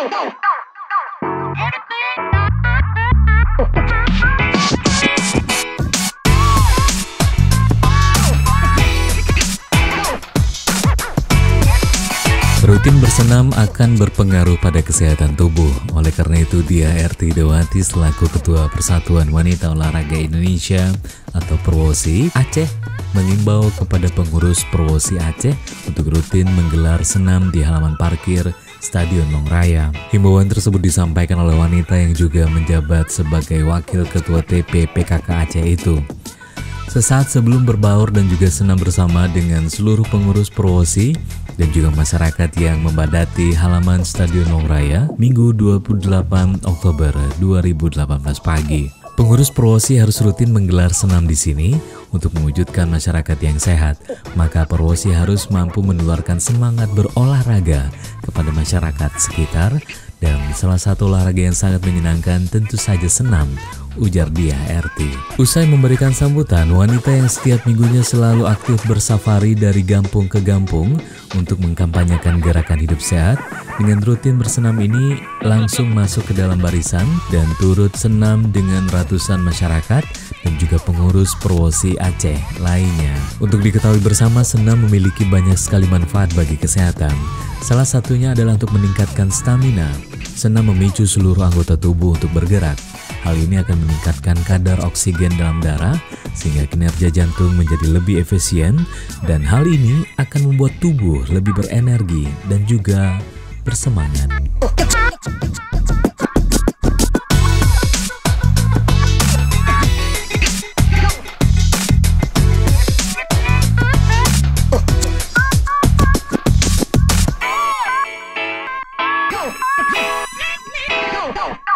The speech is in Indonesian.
Rutin bersenam akan berpengaruh pada kesehatan tubuh. Oleh karena itu, Diah Ertidawati selaku Ketua Persatuan Wanita Olahraga Indonesia atau Perwosi Aceh mengimbau kepada pengurus Perwosi Aceh untuk rutin menggelar senam di halaman parkir Stadion Longraya. Himbauan tersebut disampaikan oleh wanita yang juga menjabat sebagai Wakil Ketua TP PKK Aceh itu. Sesaat sebelum berbaur dan juga senam bersama dengan seluruh pengurus Perwosi dan juga masyarakat yang membadati halaman Stadion Longraya Minggu 28 Oktober 2018 pagi. Pengurus Perwosi harus rutin menggelar senam di sini untuk mewujudkan masyarakat yang sehat. Maka Perwosi harus mampu menularkan semangat berolahraga kepada masyarakat sekitar, dan salah satu olahraga yang sangat menyenangkan tentu saja senam, ujar Diah Erti. Usai memberikan sambutan, wanita yang setiap minggunya selalu aktif bersafari dari kampung ke kampung untuk mengkampanyekan gerakan hidup sehat, dengan rutin bersenam ini langsung masuk ke dalam barisan dan turut senam dengan ratusan masyarakat dan juga pengurus Perwosi Aceh lainnya. Untuk diketahui bersama, senam memiliki banyak sekali manfaat bagi kesehatan. Salah satunya adalah untuk meningkatkan stamina. Senam memicu seluruh anggota tubuh untuk bergerak. Hal ini akan meningkatkan kadar oksigen dalam darah sehingga kinerja jantung menjadi lebih efisien, dan hal ini akan membuat tubuh lebih berenergi dan juga bersemangat. Go!